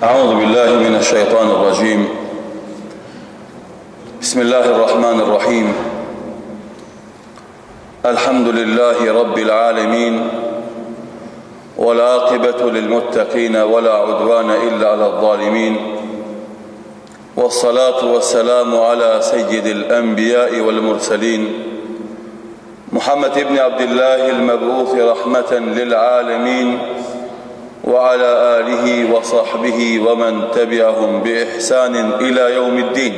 أعوذ بالله من الشيطان الرجيم. بسم الله الرحمن الرحيم. الحمد لله رب العالمين، والعاقبة للمتقين ولا عدوان إلا على الظالمين، والصلاة والسلام على سيد الأنبياء والمرسلين محمد بن عبد الله المبعوث رحمة للعالمين، وعلى آله وصحبه ومن تبعهم بإحسان إلى يوم الدين.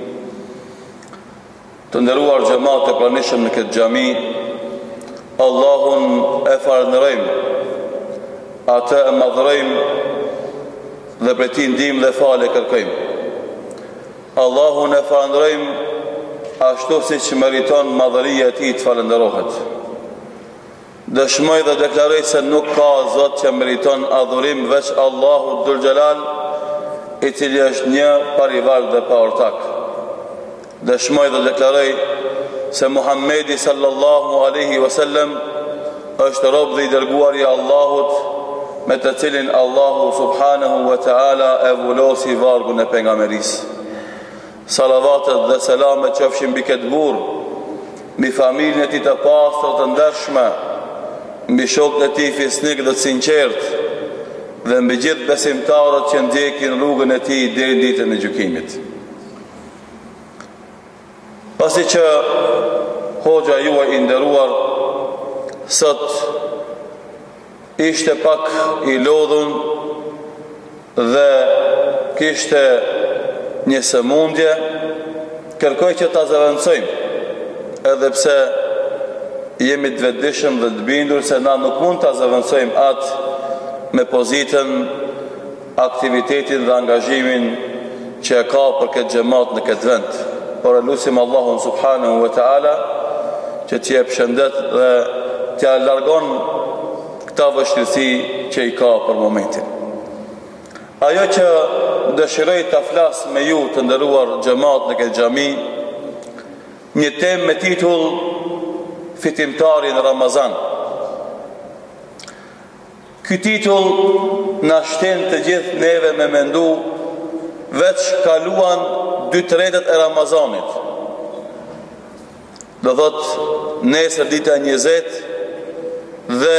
Të nderuar xhamat e pranishëm në këtë xhami, Allahun e falënderojmë, atë e madhrojmë dhe prej tij ndihmë dhe falë kërkojmë. Allahun e falënderojmë ashtu siç meriton madhëria e tij të falënderohet. Dëshmoj dhe deklaroj se nuk ka Zot që meriton adhurim veç Allahu Dhul Jalal, i cili është një parivar dhe pa ortak. Dëshmoj dhe deklaroj se Muhammedi sallallahu alaihi wasallam është rob dhe i dërguar i Allahut, me të cilin Allahu subhanahu wa ta'ala e vulosi vargun e pejgamberisë. Salavatet dhe selamet qofshin mbi këtë burr, mbi familjen e tij të pastër të ndershme, mbi shokët e tij fisnik dhe të sinqert, dhe mbi gjithë besimtarët që ndjekin rrugën e tij deri në ditën e gjykimit. Pasi që hoxha juaj i nderuar sot ishte pak i lodhun dhe kishte një sëmundje, kërkoj që ta zëvendësojmë, edhe pse jemi të vetëdijshëm dhe të bindur se na nuk mund ta zëvendësojmë atë me pozitën, aktivitetin dhe angazhimin që e ka për këtë xhamat në këtë vend. Por e lutim Allahun subhanahu wa ta'ala që t'i jep shëndet dhe t'ia largon këta vështirësi që i ka për momentin. Ajo që dëshiroj ta flas me ju të nderuar xhamat në këtë xhami, një temë me titull Fitimtari në Ramazan. Ky titull na shten të gjithë neve me mendu veç kaluan 2/3 e Ramazanit. Do thot nesër dita 20 dhe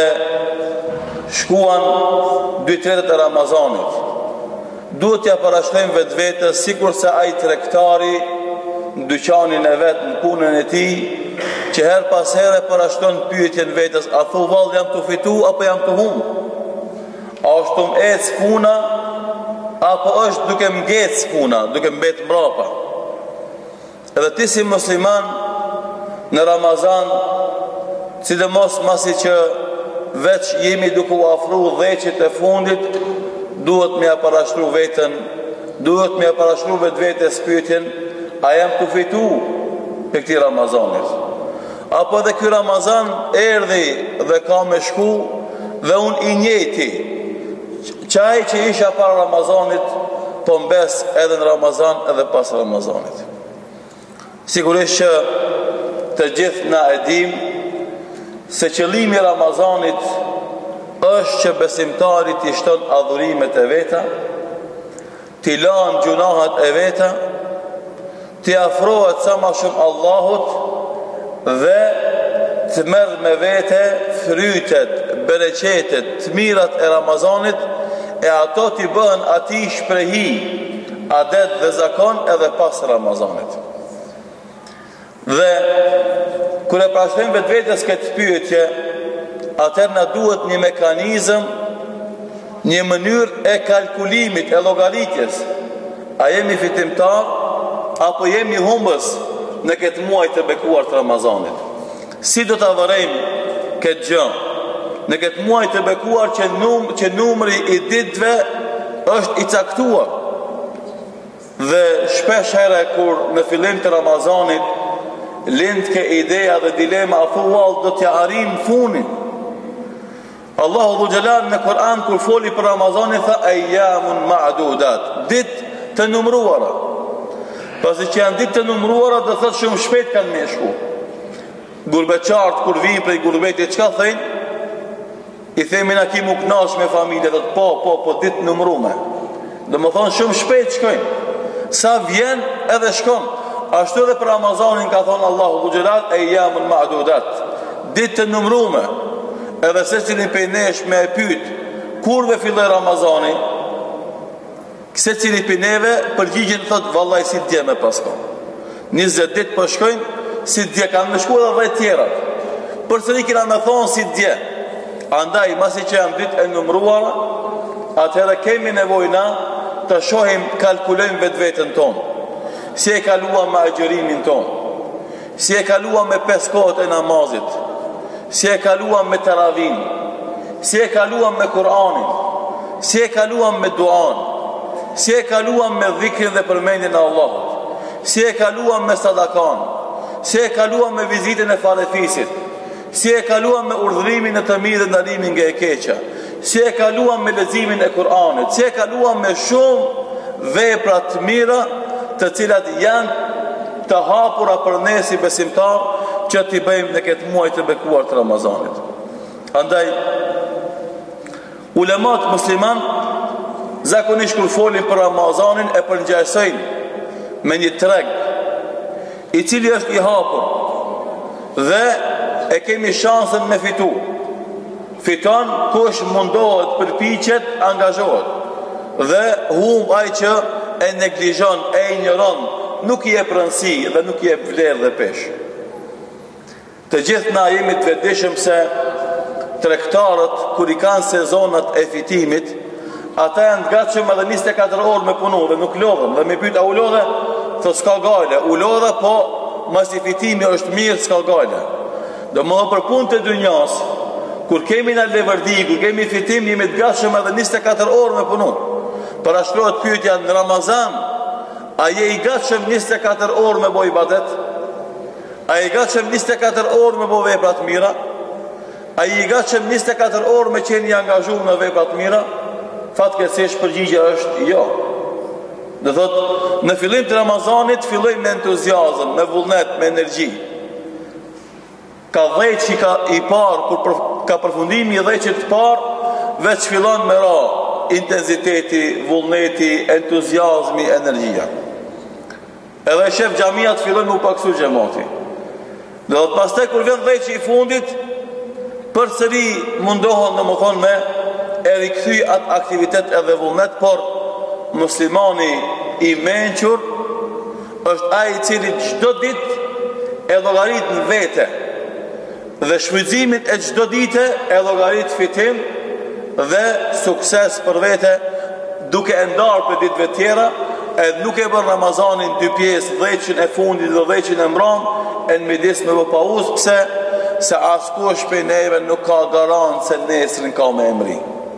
shkuan 2/3 e Ramazanit. Duhet t'ja parashtrojmë vetvetes sikur se ai tregtari në dyqanin e vet, në punën e tij, që her pas here parashton pyetjen vetes, a thu vallë jam të fitu apo jam të hum? A është të më ecë puna apo është duke mgecë puna, duke mbet mbrapa? Edhe ti si musliman në Ramazan, sidomos masi që veç jemi duke u afru dheqit e fundit, duhet me ja parashtru veten, duhet me ja parashtru vetvetes pyetjen, a jam të fitu për këtij Ramazanit? Apo dhe ky Ramazan erdhi dhe ka me shku dhe unë i njëjti, qaj që isha para Ramazanit, po mbes edhe në Ramazan edhe pas Ramazanit. Sigurisht që të gjithë na e dim se qëllimi i Ramazanit është që besimtarit i shton adhurimet e veta, t'i lan gjunahat e veta, t'i afrohet sa ma shumë Allahut dhe të merr me vete frytet, bereqetet, të mirat e Ramazanit, e ato t'i bëhen ati shprehi, adet dhe zakon edhe pas Ramazanit. Dhe kur e parashtrojmë vetvetes këtë pyetje, atëherë na duhet një mekanizëm, një mënyrë e kalkulimit, e llogaritjes. A jemi fitimtar apo jemi humbës në këtë muaj të bekuar të Ramazanit? Si do ta vërejmë këtë gjë në këtë muaj të bekuar që numri i ditëve është i caktuar? Dhe shpesh herë kur në fillim të Ramazanit lind ke ideja dhe dilema, a thuall do t'ja arrim funin? Allahu Dhul Jalal në Kur'an kur foli për Ramazanin tha ayyamun ma'dudat, ditë të numëruara. Pasi që janë ditë të numëruara, do thotë shumë shpejt kanë me shku. Gurbeqartë kur vijnë prej gurbetit, çka thënë? I themi na ki mu knash me familje, dhe po, ditë numërume. Dhe më thonë shumë shpejt shkojnë. Sa vjen edhe shkon. Ashtu edhe për Ramazanin ka thonë Allahu Gjelat e jamën ma'dudat, ditë të numrume. Edhe se cilin pej nesh me e pyt kurve filloj Ramazani, se cilin pej neve përgjigjen thotë vallaj si dje me pasko 20 ditë për shkojnë si dje, kanë me shku edhe dhe tjerat përsëri kina me thonë si dje. Andaj masi që janë ditë e numruara, atëherë kemi nevojna të shohim, kalkulojmë vetë vetën tonë, si e kaluam me agjërimin tonë, si e kaluam me 5 kohët e namazit, si e kaluam me taravin, si e kaluam me Kur'anin, si e kaluam me duan, si e kaluam me dhikrin dhe përmendjen e Allahut, si e kaluam me sadakan, si e kaluam me vizitën e falefisit, si e kaluam me urdhërimin e të mirë dhe ndalimin nga e keqja, si e kaluam me leximin e Kur'anit, si e kaluam me shumë vepra të mira të cilat janë të hapura për ne si besimtar që t'i bëjmë në këtë muaj të bekuar të Ramazanit. Andaj ulemat musliman zakonisht kur folin për Ramazanin e përngjajsojnë me një treg i cili është i hapur dhe e kemi shansën me fitu. Fiton kush mundohet, përpiqet, angazhohet dhe humb ai që e neglizhon, e ignoron, nuk i jep rëndësi dhe nuk i jep vlerë dhe pesh. Të gjithë na jemi të vetëdijshëm se tregtarët kur i kanë sezonat e fitimit, ata janë të gatshëm edhe 24 orë me punu dhe nuk lodhen. Dhe me pyet a u lodhe? Thot s'ka gale. U lodhe, po mas i fitimi është mirë, s'ka gale. Dhe më dhe për punë të dynjas, kur kemi në levërdi, kur kemi fitim, jemi të gatshëm edhe 24 orë me punu. Parashtrohet pyetja në Ramazan, a je i gatshëm 24 orë me boj ibadet? A je i gatshëm 24 orë me boj vepra të mira? A je i gatshëm 24 orë me qenë i angazhuar në vepra të mira? Fatkeqësisht përgjigja është jo. Dhe thot, në fillim të Ramazanit fillojmë me entuziazëm, me vullnet, me energji. Ka dhejt që i parë, kur ka përfundimi i dhejt që të parë, veç fillon me ra intensiteti, vullneti, entuziazmi, energjia. Edhe shef xhamia të fillon me u paksu xhamati. Dhe thot, pastaj kur vjen dhejt që i fundit, përsëri mundohen në më thonë me e rikthy atë aktivitet edhe vullnet, por muslimani i menqur është ai i cili çdo ditë e llogarit në vete dhe shfrytëzimin e çdo dite e llogarit fitim dhe sukses për vete, duke e ndarë për ditëve tjera, edhe nuk e bën Ramazanin 2 pjesë, 10 e fundit dhe 10 e mbrëm, e në midis me pauzë. Pse? Se askush prej neve nuk ka garantë se nesrin ka me emri.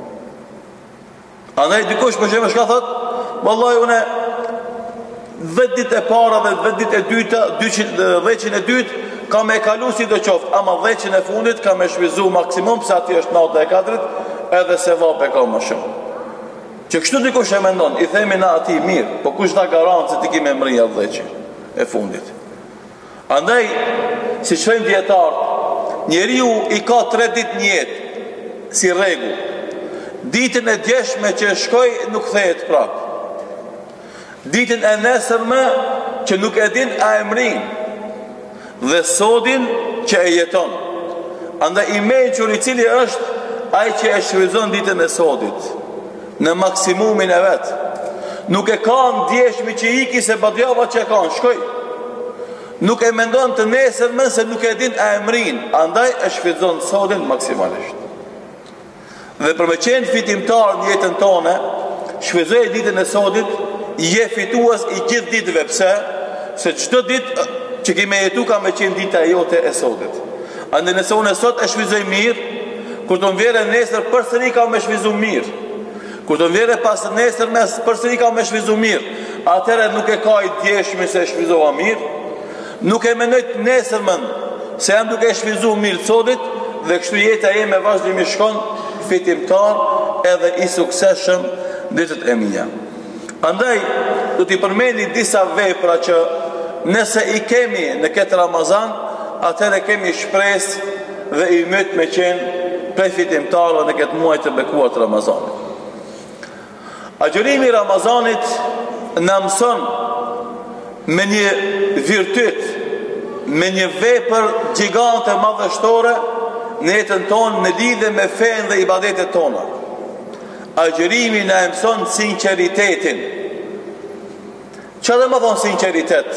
Andaj dikush për shembull çka thot? Vallahi une 10 ditë e para dhe 10 ditë e dyta, 10 e dytë ka me kalu si do qoftë, ama 10 e fundit ka me shvizu maksimum, se ati është nata e 4, edhe se vape ka më shumë. Që kështu dikush e mendon, i themi na ati mirë, po kush da garantë se ti ki me mrija 10 e fundit. Andaj, si shfejmë djetarë, njeriu i ka 3 ditë një jetë, si regu. Ditën e djeshme që shkoj nuk thejet prapë. Ditën e nesërme që nuk e din a emrin, dhe sodin që e jeton. Andaj i menqur i cili është ai që e shfryzon ditën e sodit në maksimumin e vetë. Nuk e ka në djeshmi që iki se badjava që e ka në shkoj. Nuk e mendon të nesërmen se nuk e din a emrin, andaj e shfryzon sodin maksimalisht. Dhe për me qenë fitimtar në jetën tone, shfryzoj ditën e sodit, je fituas i gjithë ditëve. Pse? Se çdo ditë që kime jetu ka me qenë dita e jote e sotit. Andë nëse unë e sot e shvizoj mirë, kur të më vjere nesër përsëri ka me shvizu mirë. Kur të më vjere pas nesër mes përsëri ka me shvizu mirë. Atëre nuk e ka i djeshmi se e shvizova mirë. Nuk e menojt nesër mëndë se jam duke e shvizu mirë të sotit, dhe kështu jeta e me vazhdimi shkon fitimtar edhe i sukseshëm ditët e mija. Andaj, du t'i përmeni disa vepra që nëse i kemi në këtë Ramazan, atëre kemi shpres dhe i myt me qenë prej fitimtarë në këtë muaj të bekuar të Ramazanit. Agjërimi i Ramazanit na mëson me një virtyt, me një vepër gjigante madhështore në jetën tonë në lidhje me fenë dhe ibadetet tona. Agjërimi na mëson sinqeritetin. Çfarë do të thonë sinqeritet?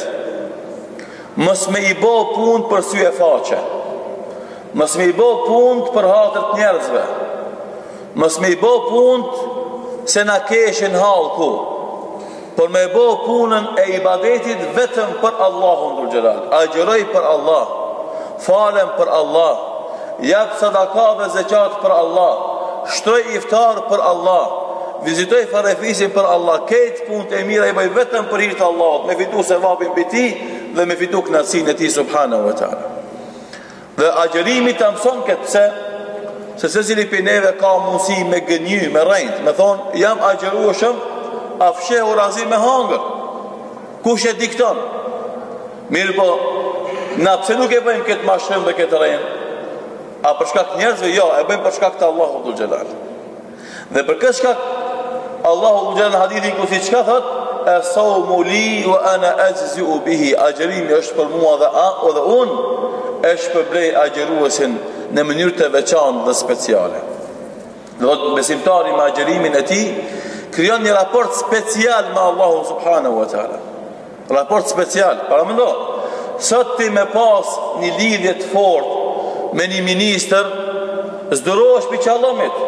Mos me i bë punë për sy e faqe. Mos me i bë punë për hatër të njerëzve. Mos me i bë punë se na keshin hallku. Por me bë punën e ibadetit vetëm për Allahun dhul xhelal. Agjëroj për Allah. Falem për Allah. Jap sadaka dhe zeqat për Allah. Shtroj iftar për Allah. Vizitoj farefisin për Allah. Këtë punë e mira i bëj vetëm për hir të Allahut, me fitu sevapin mbi ti dhe me fitu kënaqësinë e tij subhanahu wa taala. Dhe agjërimi ta mëson këtë se secili prej neve ka mundësi me gënjy, me rrejt, me thonë jam agjërueshëm, a fshehu razi me hangër. Kush e dikton? Mirë po, na pse nuk e bëjmë këtë mashtrëm dhe këtë rrejt? A për shkak njerëzve? Jo, e bëjmë për shkak të Allahut dhul xhelal. Dhe për këtë shkak Allahu dhul xhelal në hadithin kusi çka thot? As-sawmu li wa ana ajzi'u bihi. Agjërimi është për mua dhe unë e shpërblej agjëruesin në mënyrë të veçantë dhe speciale. Do të besimtari me agjërimin e tij krijon një raport special me Allahun subhanahu wa taala. Raport special. Para mendo, sot ti me pas një lidhje të fortë me një ministër, zdurohesh për qallamit.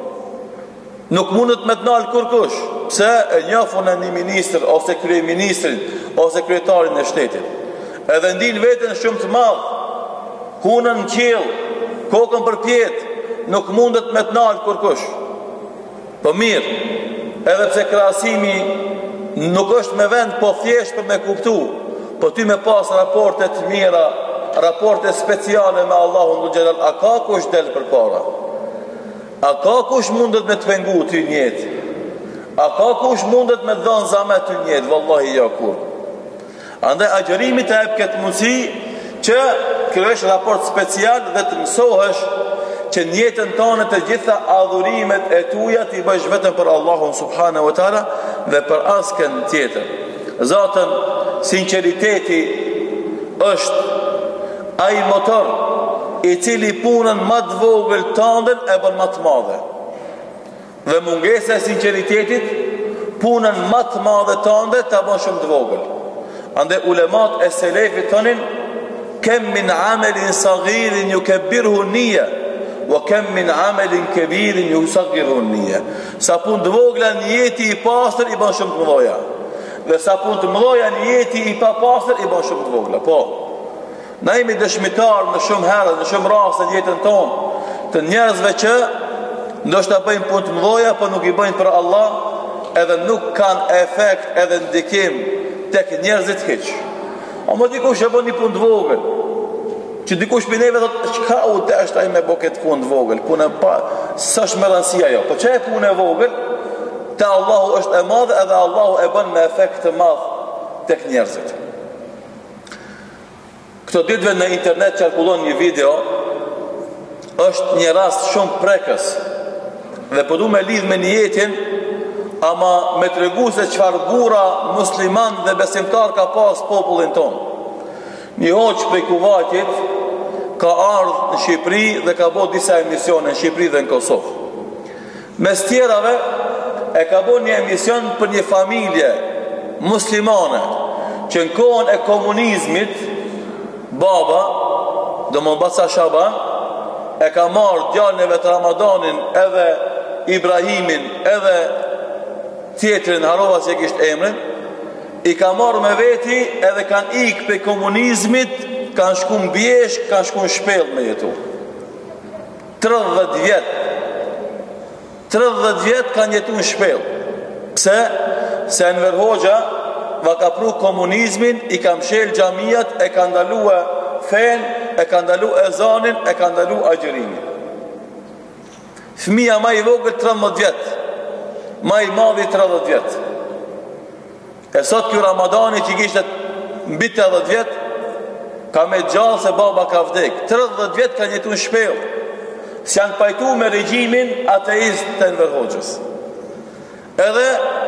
Nuk mundet me të nalë kërkush. Pse e njofun e një ministër, ose kryeministrin, ose kryetarin e shtetit. Edhe ndin veten shumë të madh, hunën në qiell, kokën për pjetë, nuk mundet me të nalë kërkush. Po mirë, edhe pse krahasimi nuk është me vend, po thjesht për me kuptu, po ty me pas raporte të mira, raporte speciale me Allahun dhul xhelal, a ka kush del përpara? A ka kush mundet me të pengu ty njët? A ka kush mundet me dhënë zamet ty njët? Wallahi ja kur. Andaj agjërimi të jep këtë mundësi që krijosh raport special dhe të mësohesh që në jetën tonë të gjitha adhurimet e tuja t'i bësh vetëm për Allahun subhanahu wa taala dhe për askën tjetër. Zatën, sinqeriteti është ai motor i cili punën më të vogël tëndën e bën më të madhe. Dhe mungesa e sinqeritetit punën më të madhe tënde ta bën shumë të vogël. Ande ulemat e selefit thonin kem min amelin saghirin yukabbiruhu niyya wa kem min amelin kabirin yusaghiruhu niyya. Sa punë të vogla në jeti i pastër i bën shumë të mëdha. Dhe sa punë të mëdha në jeti i papastër i bën shumë të vogla. Po. Na jemi dëshmitar në shumë herë, në shumë raste në jetën tonë, të njerëzve që ndoshta bëjnë punë të mëdha, por nuk i bëjnë për Allah, edhe nuk kanë efekt edhe ndikim tek njerëzit hiç. O më dikush e bën një punë të vogël, që dikush për neve thotë çka u desh ai me bë këtë punë të vogël, punë pa s'është me rëndësi ajo. Po çfarë punë e vogël? Te Allahu është e madh edhe Allahu e bën me efekt të madh tek njerëzit. Këto ditëve në internet qarkullon një video, është një rast shumë prekës, dhe po du me lidh me një jetin, ama me të regu se qfar bura musliman dhe besimtar ka pas popullin ton. Një hoq prej Kuvajtit ka ardhë në Shqipëri dhe ka bo disa emisione në Shqipëri dhe në Kosovë. Mes tjerave e ka bo një emision për një familje muslimane që në kohën e komunizmit baba, do më Basa Shaban, e ka marrë djalën e vetë Ramadanin, edhe Ibrahimin, edhe tjetërin, harova që e kishtë emrin, i ka marrë me veti edhe kanë ikë për komunizmit, kanë shku në bjeshk, kanë shku në shpellë me jetu. 30 vjetë. 30 vjetë kanë jetu në shpellë. Pse? Se Enver Hoxha va ka pru komunizmin, i ka mshel gjamiat, e ka ndalu e fen, e ka ndalu ezanin, e ka ndalu agjërimin. Fëmija ma i vogël 13 vjetë, ma i madhi 30 vjetë. E sot kjo Ramadani që kishtë mbi 80 vjetë, ka me gjallë se baba ka vdek. 30 vjetë ka jetu në shpellë. Si janë pajtu me regjimin ateist të Enver Hoxhës. Edhe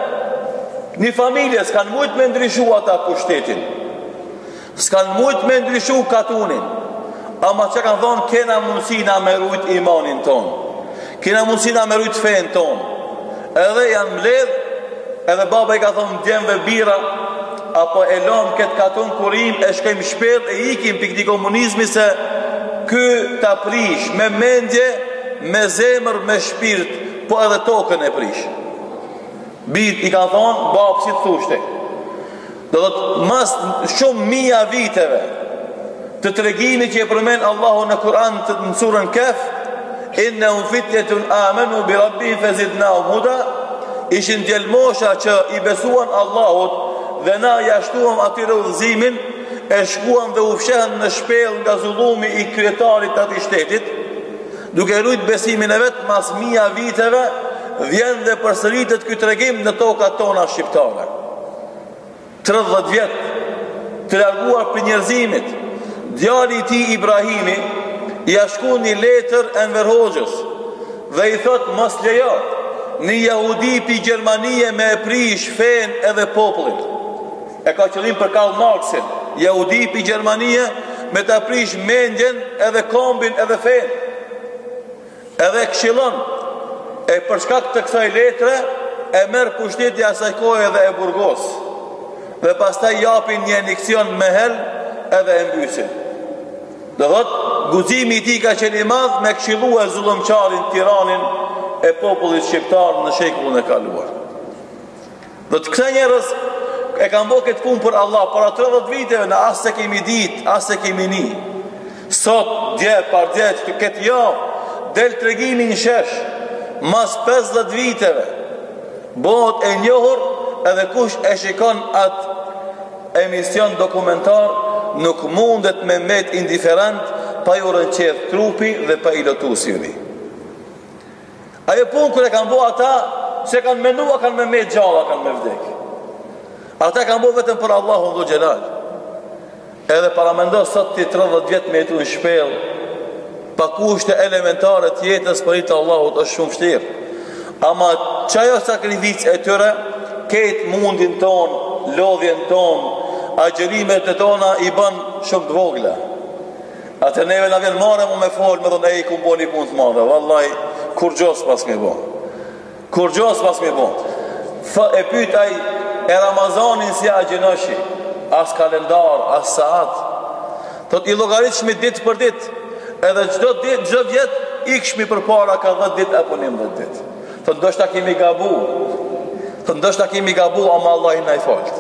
një familje s'kan mujt me ndryshu ata pushtetin, s'kan mujt me ndryshu katunin, ama që kanë thonë kena mundësi na me rujt imanin ton, kena mundësi na me rujt fen ton. Edhe janë mbledh, edhe baba i ka thonë djemve bira, apo e lom këtë katun kurim, e shkojmë shpet e ikim për këti komunizmi, se ky ta prish me mendje, me zemër, me shpirt, po edhe tokën e prish. Bit i ka thonë, babë si të thushte, do të mas shumë mija viteve të tregimi që e përmen Allahu në Kur'an të në surën Kehf, innahum fitjetun amanu bi rabbihim fazidnahum huda, ishin djelmosha që i besuan Allahut dhe na jashtuam atyre udhëzimin, e shkuan dhe u fshehen në shpellë nga zullumi i kryetarit të atij shtetit, duke rujt besimin e vet. Mas mija viteve vjen dhe përsëritet ky tregim në tokat tona shqiptare. 30 vjet të larguar për njerëzimit. Djali i tij Ibrahimi ja shkon një letër Enver Hoxhës dhe i thot mos lejo një jahudi pi Gjermanie me e prish fen edhe popullin. E ka qëllim për Karl Marxin, jahudi pi Gjermanie me ta prish mendjen edhe kombin edhe fen. Edhe këshillon, e për shkak të kësaj letre e merr pushteti asaj kohe edhe e Burgos, dhe pastaj japin një aneksion me hel edhe e mbysin. Do thot, guximi i tij ka qenë i madh me këshillue zullumçarin, tiranin e popullit shqiptar në shekullin e kaluar. Do të këta njerëz e kanë bërë këtë punë për Allah para 30 viteve, në as se kemi dit, as se kemi ni. Sot, dje, par dje, që këtë javë, del tregimi në shesh, mas 50 viteve, bëhet e njohur, edhe kush e shikon atë emision dokumentar, nuk mundet me met indiferent, pa ju rënqedh trupi dhe pa i lotu syri. Ajo punë kër e kanë bo ata, se kanë menua, kanë me met gjalla, kanë me vdek. Ata kanë bo vetëm për Allahun dhu gjelal. Edhe para mendo sot të 30 vjet me jetu në shpel, pa kushte elementare të jetës për i të Allahut është shumë vështirë. Ama qajo sakrificë e tyre, ketë mundin ton, lodhjen ton, agjerimet e tona i bën shumë të vogla. Atë neve na vjen marrë mu me folë, me thonë, ej, ku bo një punë të madhe, vallaj, kur gjos pas me bo. Kur gjos pas me bo. E pytaj, e Ramazanin si agjenoshi, as kalendar, as saat, thot i logaritshmi ditë për ditë, edhe çdo vjet ikshmi për para ka 10 ditë apo 11 ditë. Thot ndoshta kemi gabu. Thot ndoshta kemi gabu, ama Allah i na i falt.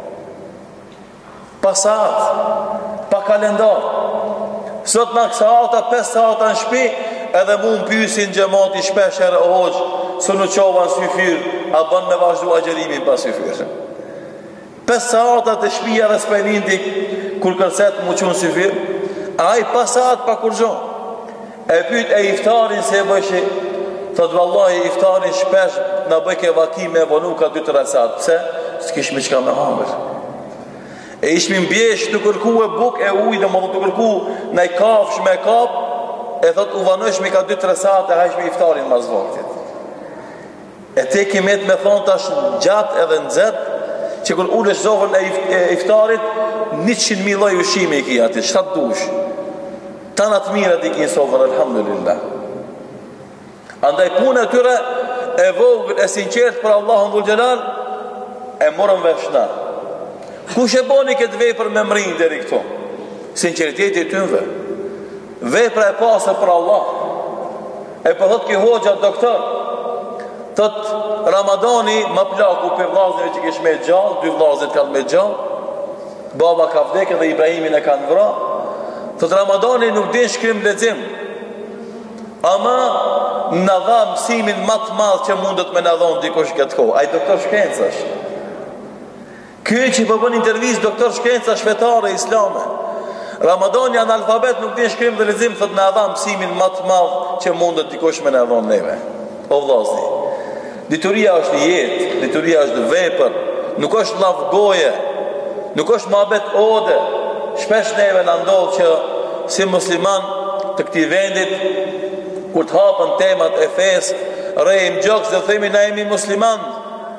Pa saat, pa kalendar. Sot në saata, 5 saata në shpi, edhe mu më pysin gjemati shpesh herë o hoqë, së në qova në syfyr, a bën me vazhdu agjerimin pa syfyr. 5 saata të shpija dhe s'pejnindi, kur kërset mu qunë syfyr, a i pa saat pa kur gjohë. E pyt e iftarin se e bëjshi, thot vallahi iftarin shpesh në bëjke vaki me vonu ka 2-3 saat. Pse? S'kishmi qka me hamër. E ishmi mbjesh të kërku e buk e uj, dhe më të kërku në i kafsh me kap, e thot u vanojshmi ka 2-3 saat e hajshmi iftarin mas vaktit. E te kimet me thonë tash gjatë edhe në zetë, që kër ulesh zofën e iftarit, 100.000 loj ushimi i kia ati, 7 dush. Tanat mirët i kinë sofën, alhamdulillah. Andaj punë e tyre e vogël e sinqert për Allahun dhul gjelal, e morën veshna. Kush e boni këtë vepër me mrinë deri këto? Sinceriteti të tënve. Vepra e pasër për Allah. E për thot ki hoxha doktor, thot Ramadani ma plaku për vlazëve që kish me gjallë, 2 vlazët kanë me gjallë, baba ka vdekë dhe Ibrahimin e kanë vra. Thot Ramadani nuk din shkrim lexim, ama në dha mësimin më të madh që mundet me në dhonë dikush këtë kohë. Ai doktor shkencash. Ky që po bën intervistë doktor shkenca shvetare islame. Ramadani analfabet nuk din shkrim dhe lexim, thot në dha mësimin më të madh që mundet dikush me në dhonë neve. O vllazni, dituria është jetë, dituria është vepër, nuk është llav goje, nuk është mohabet ode. Shpesh neve në ndodhë që si musliman të këtij vendit, kur të hapën temat e fesë, rejmë gjokës dhe themi na jemi musliman,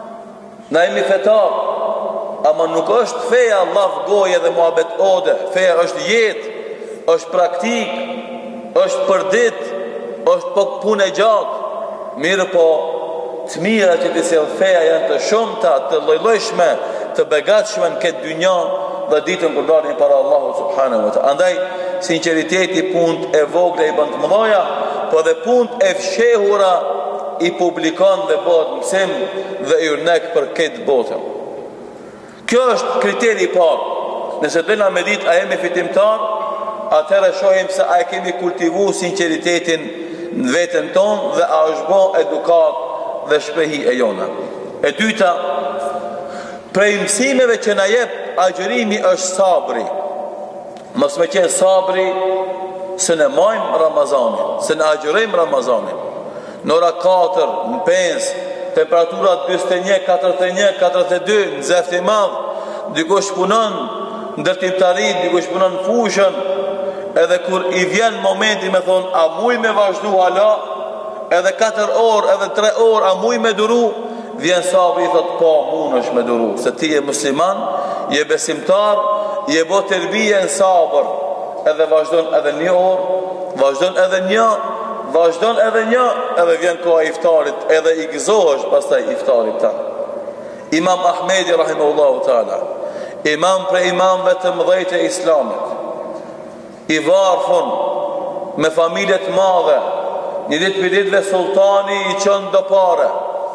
Na jemi fetar, ama nuk është feja laf goje dhe muhabet ode. Feja është jetë, është praktik, është përdit, është po punë e gjatë. Mirë po, të mira që të sjell feja janë të shumta, të lloj-llojshme, të begatshme në këtë dynja dhe ditën kur dalin para Allahut subhanahu wa taala. Andaj sinqeriteti punët e vogla i bën të mëdha, po dhe punët e fshehura i publikon dhe bëhet mësim dhe i urnek për këtë botë. Kjo është kriteri i parë. Nëse dëna me ditë a jemi fitimtar, atëherë shohim se a e kemi kultivu sinqeritetin në veten tonë dhe a është bo edukat dhe shpehi e jona. E dyta, prej mësimeve që na jep agjërimi është sabri. Mos me qenë sabri se ne majmë Ramazanin, se ne agjërim Ramazanin. Në ora 4, në 5, temperaturat 41, 41, 42, në zefti madh, dikush punon ndërtimtarit, dikush punon në fushën, edhe kur i vjen momenti me thonë, a muj me vazhdu hala, edhe 4 orë, edhe 3 orë, a muj me duru, vjen sabri i thotë, po, mund është me duru, se ti je musliman, je besimtar, je bo tërbije në sabër, edhe vazhdon edhe 1 orë, vazhdon edhe 1, vazhdon edhe 1, edhe vjen koha iftarit, edhe i gëzohesh pastaj iftarit ta. Imam Ahmedi rahimahullahu ta'ala, imam për imamve të mëdhejt e islamit, i varfën me familjet madhe, një ditë për ditëve sultani i qënë do pare,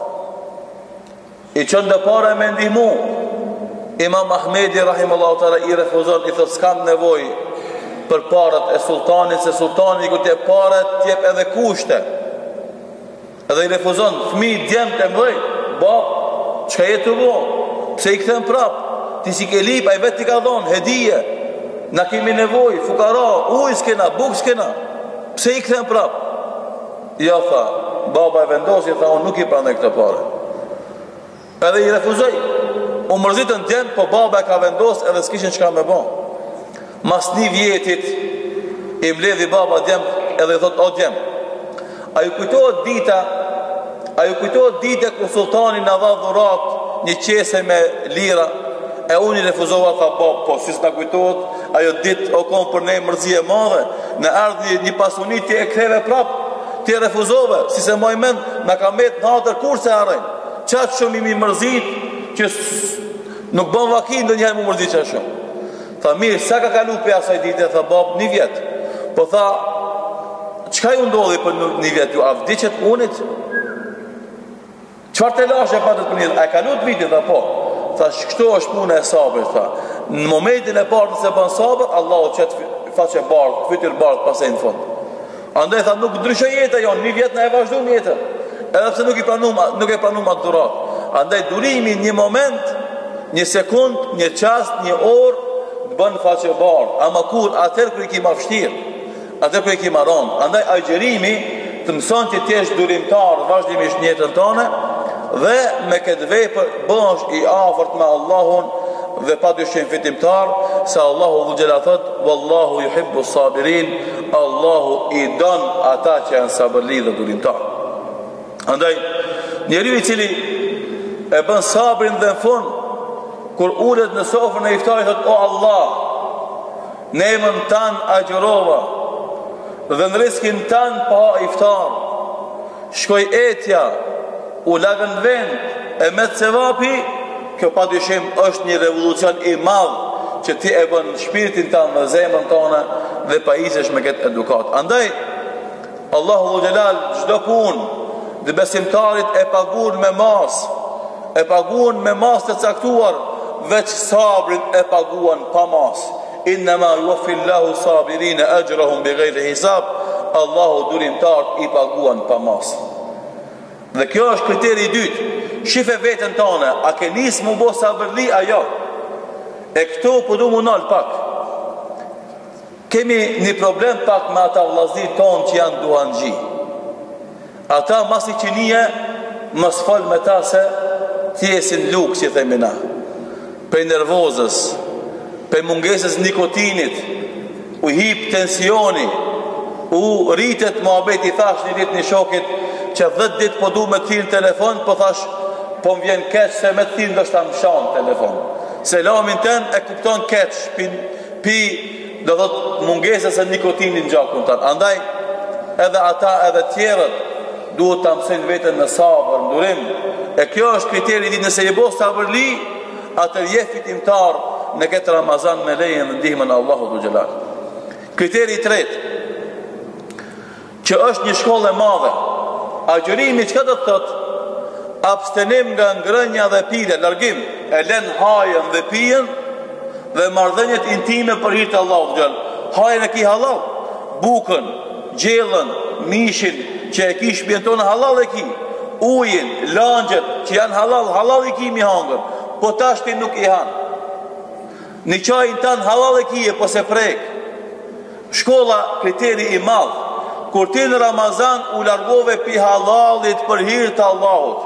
me ndihmu. Imam Ahmedi rahimahullahu ta'ala i refuzon, i thot s'kam nevoj për parët e sultanit, se sultani i këtë parët tjep edhe kushte, edhe i refuzon, fmi djemë të mdhej, ba, qka jetë të bo, pse i këthen prap, ti si ke lip, a i vetë ti ka dhonë, hedije, na kemi nevoj, fukara, uj s'kena, buk s'kena, pse i këthen prap? Ja tha, baba e vendosi, tha, unë nuk i prane këtë pare. Edhe i refuzoj, u mërzitën djemë, po baba e ka vendos edhe s'kishin qka me bon. Mas 1 vjetit, i mledhi baba djemë, edhe i thot, o djemë, a ju kujtohet dita ku sultani në dha dhurat një qese me lira, e unë i refuzova, tha, po, si s'na kujtohet, ajo dit o kom për ne mërzije madhe, në ardhë një pasunit ti e kreve prap, ti e refuzove, si se moj men, në ka met në atër kur se arrejnë, qatë shumë imi mërzit, që nuk bën vakin dhe njëherë më mërzit qatë shumë. Tha, mirë, sa ka kalu për asaj dite, tha, bab, 1 vjet, po tha, qka ju ndodhi për 1 vjet, ju avdiqet unit? Qfar të lashe patët për 1 vjet, a e kalu të vitit, tha, po, tha, shkëto është punë e sabër, tha, në momentin e partë nëse bën sabër, Allah o qëtë faqe bardë, fytyr bardë pas e në fund. Andaj, tha, nuk ndryshoj jetë e jonë, 1 vjet në e vazhdu në jetë, edhe pse nuk e pranum atë durat. Andaj, durimi një moment, 1 sekund, 1 qast, 1 orë, të bën faqe bardë, ama kur atër kër i kima fështirë, atër kër i kima ronë. Andaj, agjerimi të mëson që t'jesh durimtar vazhdimisht në jetën tone, dhe me këtë vepër bësh i afërt me Allahun dhe pa dyshim fitimtar, se Allahu dhu gjela thot, wallahu yuhibbu sabirin, Allahu i don ata që janë sabërli dhe durimtar. Andaj, njeriu i cili e bën sabrin dhe në fund, kur ulet në sofrën e iftarit, thot, o Allah, ne emën tanë agjërova, dhe në riskin tanë pa iftar, shkoj etja, u lagën vend, e me të sevapi, kjo pa dyshim është një revolucion i madhë, që ti e bën shpirtin tanë dhe zemën tonë, dhe pa isesh me këtë edukat. Andaj, Allahu dhu gjelal, gjdo pun, dhe besimtarit e pagun me mas, të caktuar, veç sabrin e paguan pa mas. Innama yuwaffillahu sabirin ajrahum bighayri hisab, Allahu durimtar i paguan pa mas. Dhe kjo është kriteri i dytë. Shife veten tone, a ke nis mu bo sabërli ajo? E këto po du mu nal pak. Kemi një problem pak me ata vllazit ton që janë duhanxhi. Ata masi që nije, mos fol me ta se thjesin luk, që themi na. Për nervozës, për mungesës nikotinit, u hip tensioni, u rritet muhabeti, thash një ditë një shokit, që 10 ditë po du me këthirë në telefon, po thash, po më vjen keq se me t'thirë ndoshta më shan telefon. Selamin ten e kupton keq pi do thot mungesës e nikotinit në gjakun tën. Andaj edhe ata edhe tjerët duhet ta mësojnë veten në sabër, ndurim. E kjo është kriteri i nëse je bo sabërli, atë je fitimtar në këtë Ramazan me lejen dhe ndihmën e Allahut Dhul Xhelal. Kriteri i tretë, që është një shkollë e madhe. Agjërimi çka do të thotë? Abstenim nga ngrënja dhe pirja, largim, e lën hajën dhe pijen dhe marrëdhëniet intime për hir të Allahut Dhul Xhelal. Hajën e ki halal, bukën, gjellën, mishin që e ki shtëpinë tonë halal e ki, ujin, langjet që janë halal i ki mi hangër, po tash ti nuk i han. Në çajin tan halal e ki, po se prek. Shkolla, kriteri i madh, kur ti në Ramazan u largove pi halalit për hir të Allahut.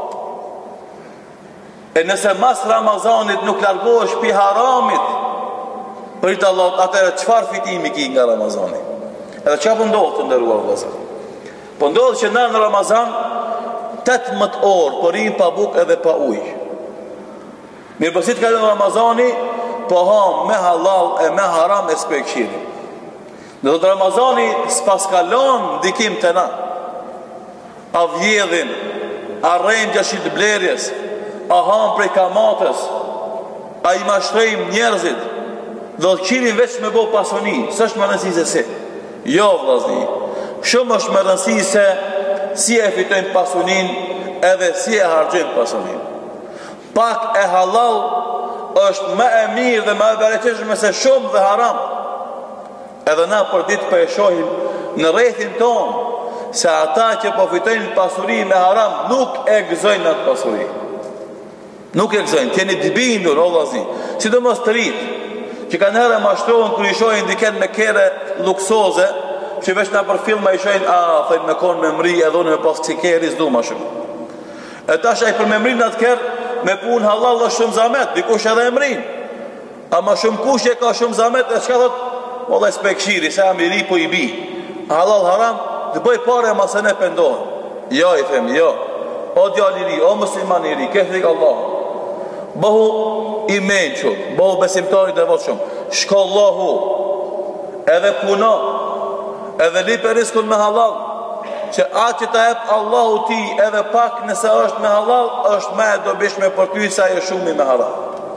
E nëse mas Ramazanit nuk largohesh pi haramit për hir të Allahut, atëherë çfarë fitimi ki nga Ramazani? Edhe çfarë po ndodh të nderuar vëllezër? Po ndodh që në Ramazan 18 orë po rim pa bukë edhe pa ujë. Mirë pësit ka në Ramazani, po ham me halal e me haram e s'pekshiri. Në të Ramazani s'pas kalon ndikim të na. A vjedhin, a rejmë gjashit blerjes, a ham prej kamatës, a i mashtrejmë njerëzit, dhe të qirin veç me bo pasoni, së është më rënsi se si. Jo, vllazni, shumë është më rënsi se si e fitojmë pasonin edhe si e hargjojmë pasonin. Pak e halal është më e mirë dhe më e bereqeshme se shumë dhe haram. Edhe na për ditë për e shohim në rrethin tonë se ata që po fitojnë pasuri me haram nuk e gëzojnë atë pasuri. Nuk e gëzojnë, tjeni të bindur, o vllazni, sidomos të rritë, që kanë herë mashtrohen kër i shohin diken me kere luksoze, që veç na për filma i shohin, thëjnë me konë me mri, edhe unë me pas kësi keri s'du ma shumë. E tash ai për me mri në atë kerë, me punë halal është shumë zamet, dikush edhe e mrin. Ama shumë kush e ka shumë zamet, e shka thot, vallaj s'pekshiri, se jam i ri po i bi. Halal haram, dhe bëj pare ma se ne pendohen. Jo, i themi, jo. O djali i ri, o musliman i ri, kethrik Allah. Bëhu i menqur, bëhu besimtari dhe vëtë shumë. Shkollohu, edhe puno, edhe lipe riskun me halal, që atë që ta hep Allahu ti edhe pak nëse është me halal, është me dobishme për ty sa e shumë me halal.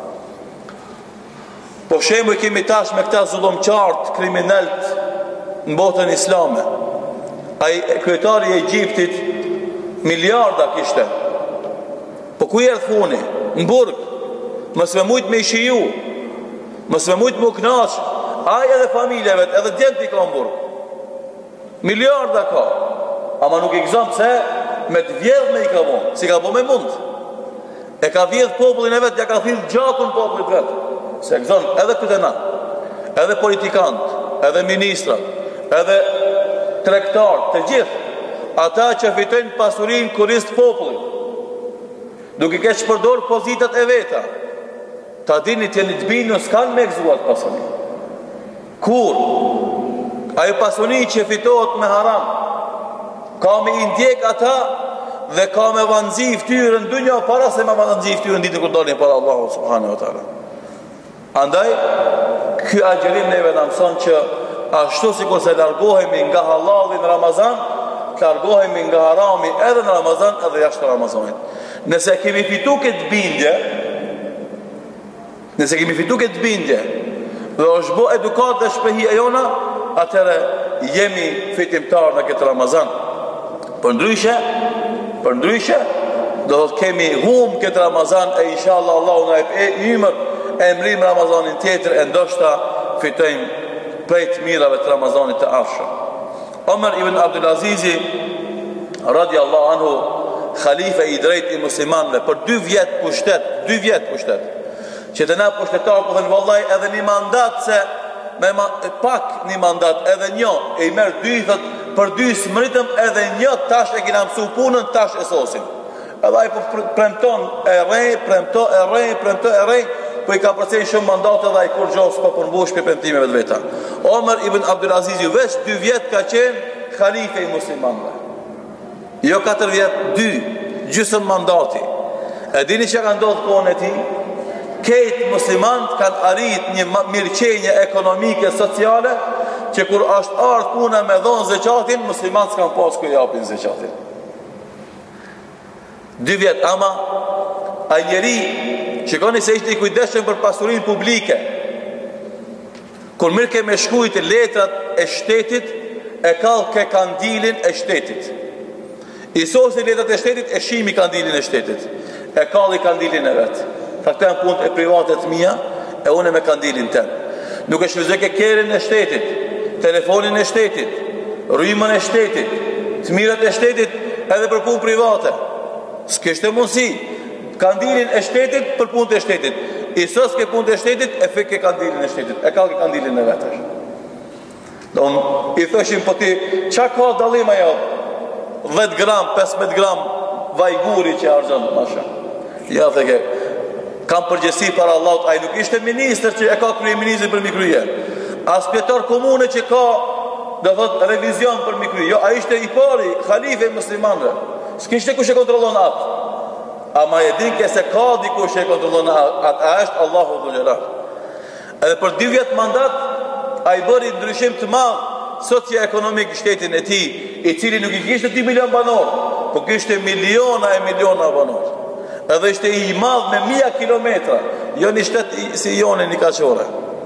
Po shemë i kemi tash me këta zullumqart, kriminelt në botën islame. Kryetari e Egjiptit miliarda kishte. Po ku jërë thuni? Në burg, mësë me mujtë me i shiju, mësë me mujtë më knash, aj edhe familjeve, edhe djemë t'i ka në burg. Miliarda ka. Ama nuk i gëzëm pëse me të vjedh me i ka bon, si ka bo me mund. E ka vjedh popullin e vetë, ja ka thirë gjakun popullit vetë. Se gëzëm edhe këtë na, edhe politikant, edhe ministrat, edhe trektar, të gjithë, ata që fitojnë pasurin kurist popullit, duke keq përdor pozitat e veta, ta dini të jeni të binu s'kan me gëzuat pasoni. Kur? Ajo pasoni që fitohet me haram, ka me indjek ata dhe ka me vanzi i ftyrën dunja para se me vanzi i ftyrën ditë kur dalin para Allahu subhanahu wa taala. Andaj, ky agjerim neve në mëson që ashtu si kur se largohemi nga halali në Ramazan, largohemi nga harami edhe në Ramazan edhe jashtë Ramazanit. Nëse kemi fitu këtë bindje, dhe është bo edukat dhe shpehi e jona, atëre jemi fitimtar në këtë Ramazan. Për ndryshe, do të kemi hum këtë Ramazan e inshallah Allahu na e ymër e emrim Ramazanin tjetër e ndoshta fitojmë prej të mirave të Ramazanit të ardhshëm. Omer ibn Abdulazizi radiallahu anhu, khalife i drejt i muslimanve, për 2 vjet pushtet, që të na pushtetarë po thënë vallaj edhe një mandat se me pak një mandat edhe një e i merë 2, thët për 2 smritëm edhe një tash e kina mësu punën, tash e sosin. Edhe ai po premton e rej, po i ka përcejnë shumë mandate dhe ai kur gjosë po përmbush për premtimeve të veta. Omer ibn Abdulazizi veç 2 vjet ka qenë khalife i muslimanve. Jo 4 vjet, 2, gjysëm mandati. E dini që ka ndodhë kohën e ti? Ketë muslimant kanë arrit një mirëqenje ekonomike, sociale, që kur është ardhë puna me dhonë zeqatin, muslimant s'kanë pas kër japin zeqatin. 2 vjet, ama a njeri, shikoni se ishte i kujdeshëm për pasurin publike, kur mirë ke me shkujt letrat e shtetit, e kallë ke kandilin e shtetit. I sosi letrat e shtetit, e shimi kandilin e shtetit. E kallë i kandilin e vetë. Tha këta në punë e privatet mija, e une me kandilin ten. Nuk e shvizek e kerin e shtetit, telefonin e shtetit, rrymën e shtetit, të mirat e shtetit, edhe për punë private. S'kishte mundësi. Kandilin e shtetit për punë e shtetit. I sos ke punë e shtetit, e fik ke kandilin e shtetit. E ka ke kandilin e vetër. I thëshim, po ti, qa ka dalima jo? 10 gram, 15 gram vajguri që arxën, masha. Ja, theke, kam përgjësi para Allahut, ai nuk ishte minister që e ka kryeministrin për mikryje. As pjetar komune që ka, do thot, revizion për mikryje. Jo, a ishte i pari, khalife muslimanve. S'kishte kush e kontrollon atë. Ama e din ke se ka dikush e kontrollon atë, a është Allahu Dhul Jalal. Edhe për 2 vjet mandat, a i bëri ndryshim të madh socio-ekonomik shtetin e tij, i cili nuk i kishte 2 milion banor, po kishte miliona e miliona banor. Edhe ishte i madh me 1000 kilometra, jo një shtet si jone një kaqore.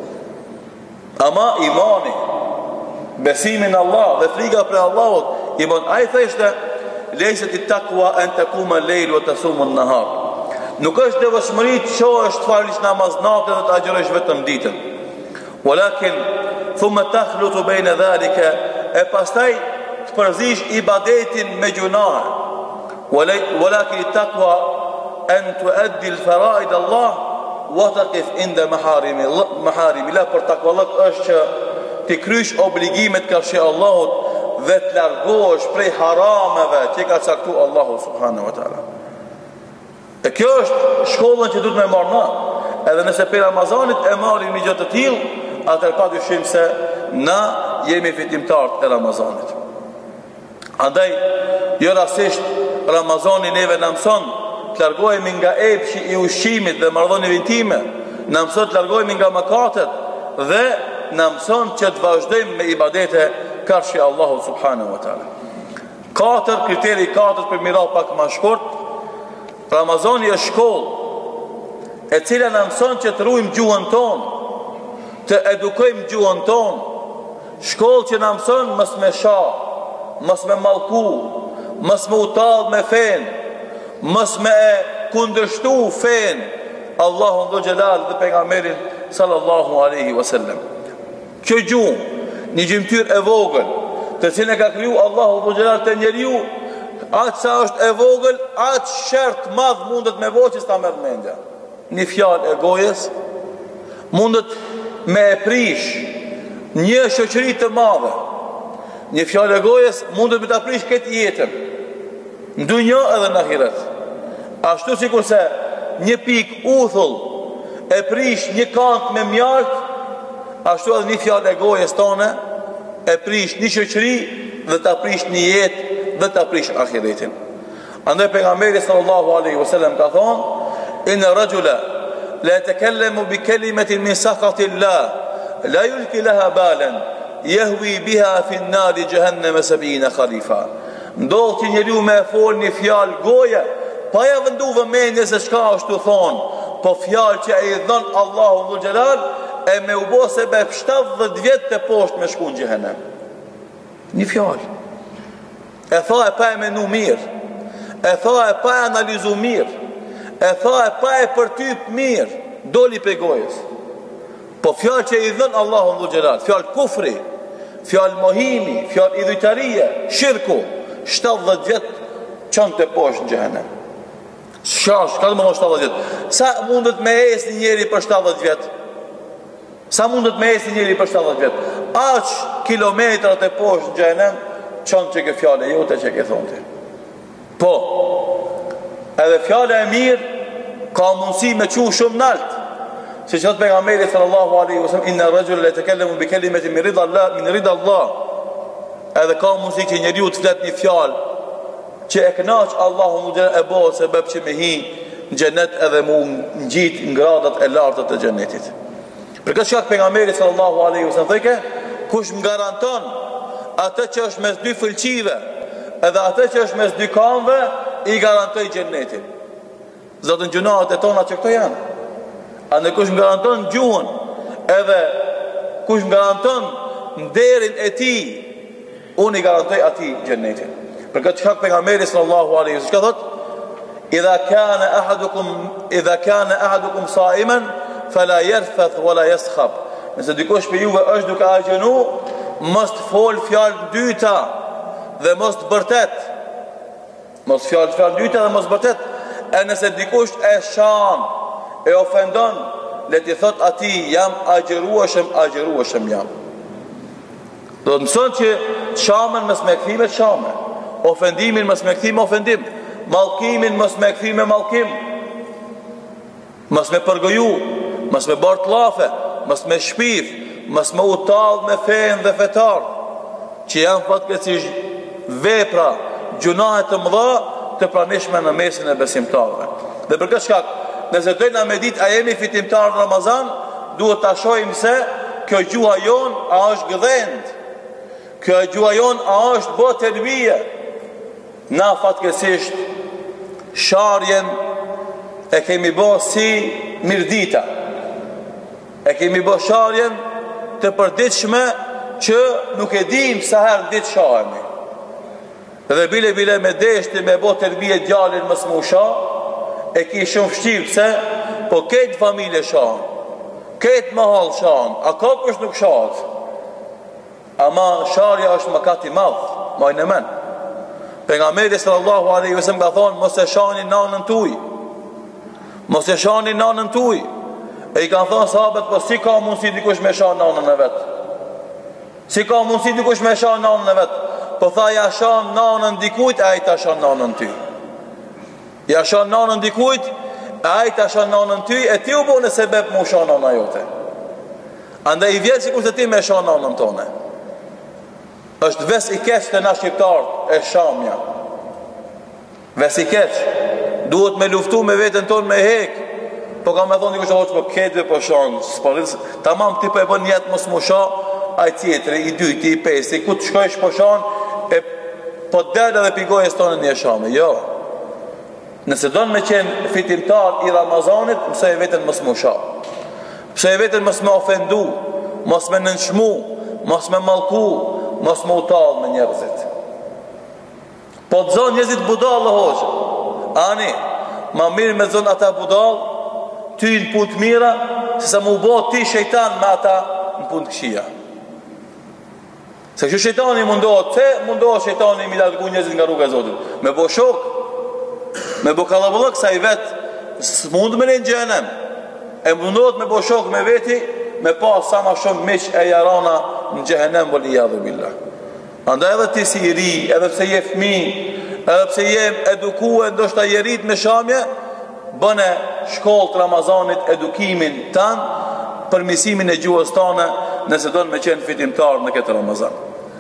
Ama imani, besimin Allah dhe frika për Allahut, i bon, a i theshte, lejset i takwa en të kuma lejlu e të sumë në nahar. Nuk është devotshmëri që është falish namaz natë dhe të agjërosh vetëm ditën. Walakin thumë të khlutu bejnë dhalike, e pastaj të përzish ibadetin me gjunahe. Walakin i takwa en të eddi lë faraid Allah, wa të kif inda maharimi. La për takvallat është që të krysh obligimet kërshë Allahut dhe të largosh prej harameve që ka caktu Allahu subhanahu wa ta'ala. E kjo është shkollën që duhet me marrë na. Edhe nëse për Ramazanit e marrim një gjë të tillë, atëherë pa dyshim se na jemi fitimtarët e Ramazanit. Andaj, jo rastisht Ramazani neve na mëson të largohemi nga epshi i ushqimit dhe marrëdhënieve intime, na mëson të largohemi nga mëkatet dhe na mëson që të vazhdojmë me ibadete karshi Allahu subhanahu wa taala. 4 kriteri 4 për mirat pak më shkurt. Ramazani është shkollë e cila na mëson që të ruajmë gjuhën tonë, të edukojmë gjuhën tonë, shkollë që na mëson mos me shah, mos me mallku, mos me utall me fen, mos me kundërshtu fen Allahu Dhul Jalal dhe pejgamberin sallallahu alaihi wasallam. Kjo gjuhë, një gjymtyr e vogël, të cilën e ka kriju Allahu Dhul Jalal te njeriu, atë sa është e vogël, atë shert madh mundet me voqës ta merr mendja. Një fjalë e gojës mundet me e prish një shoqëri të madhe. Një fjalë e gojës mundet me ta prish këtë jetën, në dunjë edhe në ahiret. Ashtu sikurse një pikë uthull e prish një kant me mjalt, ashtu edhe një fjalë e gojës tonë e prish një shoqëri dhe ta prish një jetë dhe ta prish ahiretin. Andaj pejgamberi sallallahu alaihi wasallam ka thonë: "Inna rajula la yatakalamu bi kalimatin min sakhati Allah, la yulqi laha balan, yahwi biha fi an-nar jahannam 70 khalifa." Ndodh që njeriu me fol një fjalë goje, pa ja vendu vëmendje se çka është të thonë, po fjalë që ai dhon Allahu Dhul Jalal e me u bë se be 70 vjet të poshtë me shku në xhehenem. Një fjalë. E tha e pa e menu mirë, e tha e pa e analizu mirë, e tha e pa e përtyp mirë, doli pe gojës. Po fjalë që i dhën Allahu Dhul Jalal, fjalë kufri, fjalë mohimi, fjalë idhujtarie, shirku, 70 vjet çon të poshtë në xhehenem. Shka të më 70 vjet? Sa mundet me ecë njëri për 70 vjet? Sa mundet me ecë njëri për 70 vjet? Aq kilometrat e poshtë në xhehenem, çon që ke fjale jote që ke thonë ti. Po, edhe fjale e mirë ka mundësi me quh shumë nalt. Si që të pejgamberi sallallahu alaihi wasallam: "Inna ar-rajula la yatakallamu bi kalimatin min rida Allah." Edhe ka mundësi që njeriu të flet një fjalë që e kënaq Allahu e bo se bëb që me hi në xhenet edhe mu ngjit në gradat e larta të xhenetit. Për këtë shkak pejgamberi sallallahu alaihi wasallam thëke, kush më garanton atë që është mes dy fëlqive edhe atë që është mes dy kamve, i garantoj xhenetin. Zotën gjunahet e tona që këto janë. Andë kush më garanton gjuhën edhe kush më garanton nderin e tij, unë i garantoj atij xhenetin. Për këtë shkak pejgamberi sallallahu alaihi wasallam ka thotë: idha kana ahadukum sa'iman fala yarfath wala yaskhab. Nëse dikush për juve është duke agjënu, mos të fol fjalë dyta dhe mos të bërtet. Mos fjalë dyta dhe mos bërtet. E nëse dikush e shan, e ofendon, le t'i thot atij jam agjërueshëm jam. Do të mëson që shamën mos me kthime të shame, ofendimin mos me kthime ofendim, mallkimin mos me kthime mallkim, mos me përgoju, mos me bart llafe, mos me shpif, mos me utall me fen dhe fetar, që janë fatkeqësisht vepra gjunahe të mëdha të pranishme në mesin e besimtarëve. Dhe për këtë shkak, nëse dojna me ditë a jemi fitimtar në Ramazan, duhet ta shohim se kjo gjuha jon a është gëdhend, kjo gjuha jon a është botë e lëvije. Na fatkeqësisht sharjen e kemi bë si mirdita, e kemi bë sharjen të përditshme që nuk e dim sa herë ditë shahemi. Dhe bile me deshti me bë tërbije djalin mos më usha, e ki shumë vështirë. Pse? Po këtë familje shahen, këtë mahall shahen, a ka kush nuk shahet? Ama sharja është mëkat i madh, majnë men. Pejgamberi sallallahu alaihi wasallam ka thonë: mos e shani nanën tuaj. Mos e shani nanën tuaj. E i kanë thonë sahabët: po si ka mundësi dikush me shan nanën e vet? Si ka mundësi dikush me shan nanën e vet? Po tha ja shan nanën dikujt, ai ta shan nanën ty. Ja shan nanën dikujt, ai ta shan nanën ty, e ti u bën sebeb mu shan nanën jote. Andaj i vjen sikur se ti me shan nanën tonë. Është ves i keq të na shqiptar e shamja. Ves i keq. Duhet me luftu me veten tonë me hek. Po kam me thonë dikush hoç po këtë po shan, tamam ti po e bën jetë mos më shoh, ai tjetri, i dyti, i pesti, ku të shkojsh po shan, e po del edhe pigojes tonë një shamë. Jo. Nëse don me qenë fitimtar i Ramazanit, mësoj veten mos më shoh. Mësoj veten mos më ofendu, mos më nënçmu, mos më mallku, mos më utall me njerëzit. Po të zonë njerëzit budallë hoqë. Ani, ma mirë me zonë ata budallë, ty në punë të mira, se sa mu bo ti shejtan me ata në punë të këshia. Se kështu shejtani mundohet, se mundohet shejtani mi largu njerëzit nga rruga e Zotit. Me bo shok, me bo kallabëllëk sa i vetë, së mund me në gjenem. E mundohet me bo shok me veti, me pas sa ma shumë miq e jarana në gjehenem vëllë i adhu billah. Andaj edhe ti si i ri, edhe pse je fmi, edhe pse je edukue, ndoshta je rit me shamje, bëne shkollë të Ramazanit edukimin tanë, përmisimin e gjuhës tane, nëse do në me qenë fitimtar në këtë Ramazan.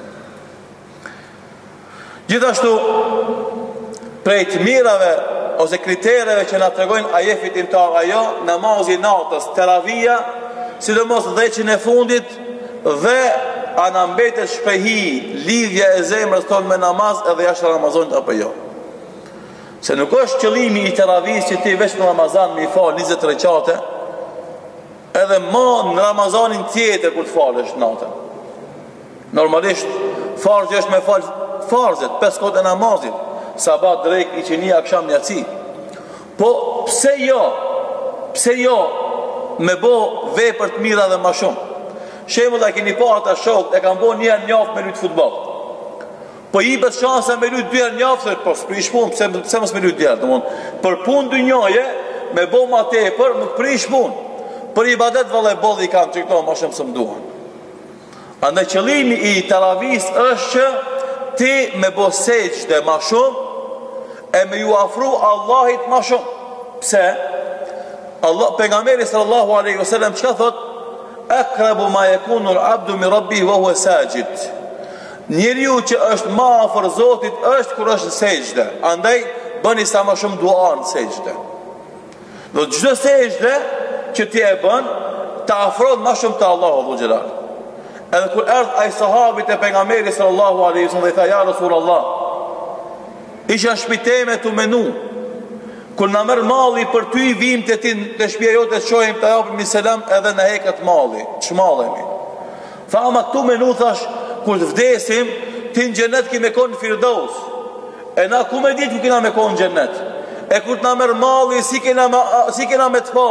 Gjithashtu, prej të mirave ose kritereve që na tregojnë a je fitimtar ajo, namazi natës, teravia, sidomos dheqin e fundit, dhe ana mbetet shprehi lidhja e zemrës tonë me namaz edhe jashtë Ramazanit apo jo. Se nuk është qëllimi i teravis që ti veç në Ramazan me i falë 20 rekate, edhe ma në Ramazanin tjetër kur të falësh natën. Normalisht farzë është me falë farzët, 5 kohët e namazit, sabat, drejk, i qeni, aksham, njaci. Po pse jo me bo vepër të mira dhe ma shumë. Shembull, e keni parë ata shokët e kanë bo një herë njaftë me lutë futboll. Po i bët shansa me lutë 2 herë njaftë, po s'prish punë, pse mos me lutë 2 herë, domthonë, për punë dynjaje me bo ma tepër, nuk prish punë. Për ibadet vallë i kanë që këto ma shumë se më duan. Andaj qëllimi i teravis është që ti me bo sejdë ma shumë e me ju afru Allahit ma shumë. Pse? Pejgamberi sallallahu alaihi wasallam çka thot? Aqrabu ma yakunu al-'abdu min rabbihi wa huwa sajid. Njeriu që është më afër Zotit është kur është në sejdë. Andaj bëni sa më shumë dua në sejdë. Dhe çdo sejdë që ti e bën, të afron më shumë te Allahu Dhul Jalal. Edhe kur erdh ai sahabit e pejgamberit sallallahu alaihi wasallam dhe tha ja Rasulullah, isha shpiteme tu menu. Kur na merr malli për ty vim te ti te shtëpia jote të shohim të japim selam edhe na hekat malli. Çmallemi. Tha ama tu menu thash kur të vdesim ti në xhenet ki me kon në Firdaus. E na ku me ditë ku kena me kon në xhenet. E kur të na merr malli si kena me të pa.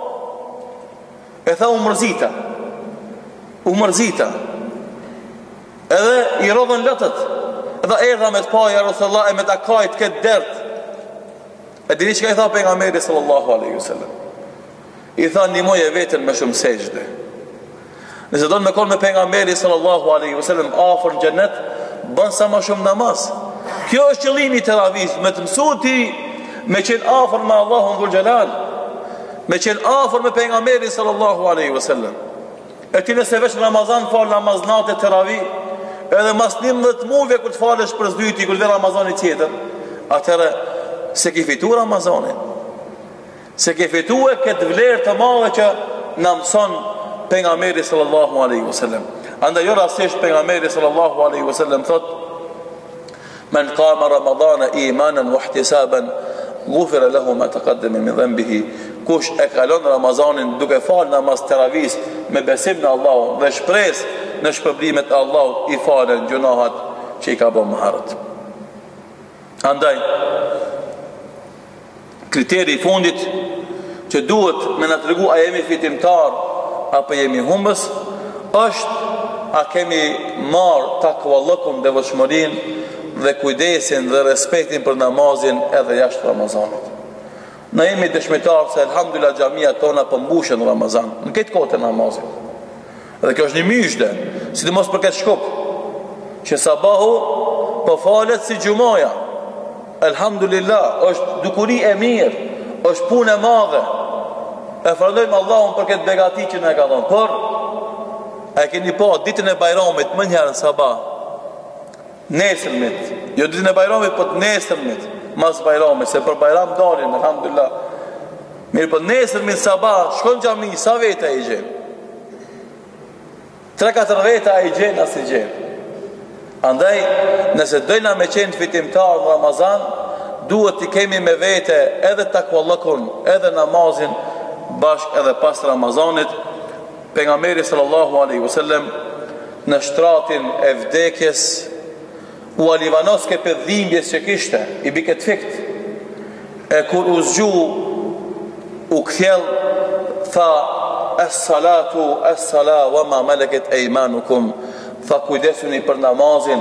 E tha u mërzita. Edhe i rodhën lotët. Edhe erdha me të pa ja Rasulullah e me ta kajt këtë dert. E dini çka i tha pejgamberi sallallahu alaihi wasallam. I tha ndihmoje veten me shumë sejdë. Nëse do të me konë me pejgamberi sallallahu alaihi wasallam afër në xhenet, bën sa më shumë namaz. Kjo është qëllimi i teravih, me të mësuar ti me qenë afër me Allahun Dhul Jalal, me qenë afër me pejgamberin sallallahu alaihi wasallam. E ti nëse veç Ramazan fal namaznat e teravih, edhe mas 11 muajve kur të falesh për zdyti, kur vjen Ramazani tjetër, atëherë se ke fituar Ramazanin. Se ke fituar këtë vlerë të madhe që na mëson pejgamberi sallallahu alaihi wasallam. Andaj jo rastisht pejgamberi sallallahu alaihi wasallam thot: "Men qama Ramadana imanan wa ihtisaban, ghufira lahu ma taqaddama min dhanbihi." Kush e kalon Ramazanin duke fal namaz teravih me besim në Allah dhe shpresë në shpërblimet e Allahut, i falen gjunahat që i ka bërë më herët. Andaj kriteri i fundit që duhet me na tregu a jemi fitimtar apo jemi humbës është a kemi marrë takvallëkun dhe vëshmërin dhe kujdesin dhe respektin për namazin edhe jashtë Ramazanit. Na jemi dëshmitar se elhamdulillah xhamia tona përmbushen Ramazan në këtë kohë të namazit. Edhe kjo është një myshde, sidomos për këtë shkop që sabahu po falet si xumaja. Elhamdulillah, është dukuri e mirë, është punë e madhe. E falënderojmë Allahun për këtë begati që na ka dhënë. Por e keni pa ditën e Bajramit më njëherë në sabah. Nesërmit, jo ditën e Bajramit, por nesërmit, mas Bajramit, se për Bajram dalin, elhamdulillah. Mirë, por nesërmit sabah, shkon xhami, sa veta i gjen? 3-4 veta i gjen as i gjen. Andaj, nëse dojna me qenë fitimtar në Ramazan, duhet të kemi me vete edhe takvallëkun, edhe namazin, bashk edhe pas Ramazanit. Pejgamberi sallallahu alaihi wasallam në shtratin e vdekjes u alivanos ke për dhimbjes që kishte, i bi këtë fikt. E kur u zgju, u kthjell, tha, es-salatu, es-sala, wa ma malakat aymanukum. Tha kujdesuni për namazin,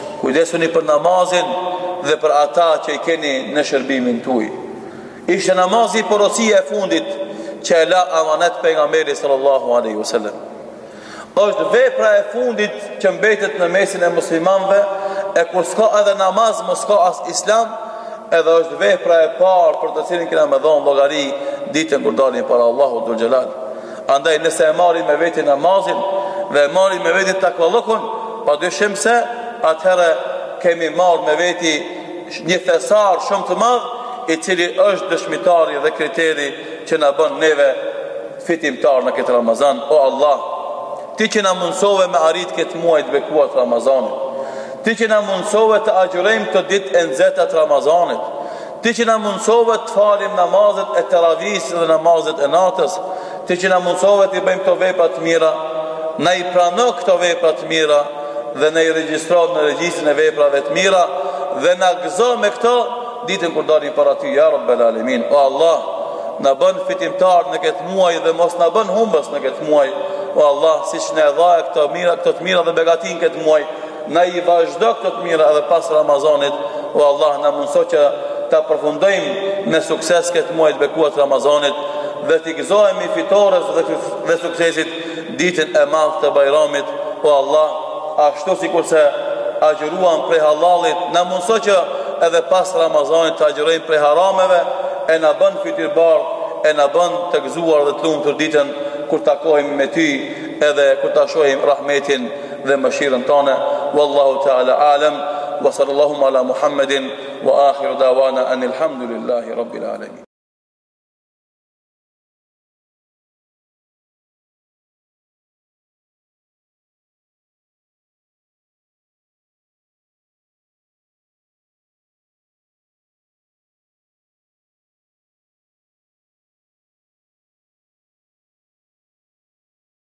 dhe për ata që i keni në shërbimin tuaj. Ishte namazi porosia e fundit që e la amanet pejgamberi sallallahu alaihi wasallam. Është vepra e fundit që mbetet në mesin e muslimanëve, e kur s'ka edhe namaz, mos ka as islam, edhe është vepra e parë për të cilin kena me dhonë llogari ditën kur dalim para Allahut Dhul Jalal. Andaj nëse e marrin me veti namazin dhe e marrin me veti takvallëkun, padyshim se atëherë kemi marrë me veti një thesar shumë të madh, i cili është dëshmitari dhe kriteri që na bën neve fitimtar në këtë Ramazan. O Allah, ti që na mundsove me arrit këtë muaj të bekuar të Ramazanit, ti që na mundsove të agjërojmë këtë ditë e nxehta të Ramazanit, ti që na mundsove të falim namazet e teravihit dhe namazet e natës, ti që na mundsove të bëjmë këto vepra të mira, na i prano këto vepra të mira dhe na i regjistro në regjistrin e veprave të mira dhe na gëzo me këto ditën kur dalim para ty, ja Rabbel Alamin. O Allah, na bën fitimtar në këtë muaj dhe mos na bën humbës në këtë muaj. O Allah, siç na dha këto të mira dhe begatin këtë muaj, na i vazhdo këto të mira edhe pas Ramazanit. O Allah, na mundso që ta përfundojmë me sukses këtë muaj të bekuar të Ramazanit dhe të gëzohemi fitores dhe suksesit ditën e madhe të Bajramit. O Allah, ashtu sikurse agjëruam prej halalit, na mundso që edhe pas Ramazanit të agjërojmë prej harameve, e na bën fitirbar, e na bën të gëzuar dhe të lumtur ditën kur takohemi me ty, edhe kur ta shohim rahmetin dhe mëshirën tonë. Wallahu ta'ala alam, wa sallallahu ala Muhammedin, wa akhiru dawana anil hamdulillahi rabbil alamin.